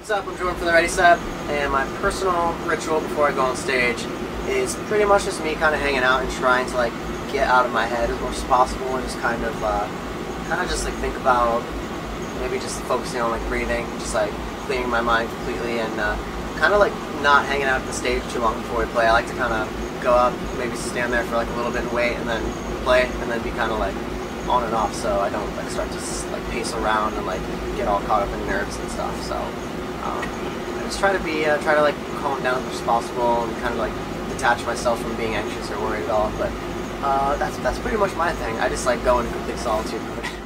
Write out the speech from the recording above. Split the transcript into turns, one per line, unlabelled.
What's up? I'm Jordan from the Ready Set, and my personal ritual before I go on stage is pretty much just me kind of hanging out and trying to like get out of my head as much as possible and just kind of just like think about maybe just focusing on like breathing, just like clearing my mind completely, and kind of like not hanging out at the stage too long before we play. I like to kind of go up, maybe stand there for like a little bit and wait, and then play, and then be kind of like on and off, so I don't like start to like pace around and like get all caught up in nerves and stuff. So I just try to be try to like calm down as much as possible and kind of like detach myself from being anxious or worried at all. But that's pretty much my thing. I just like go into complete solitude.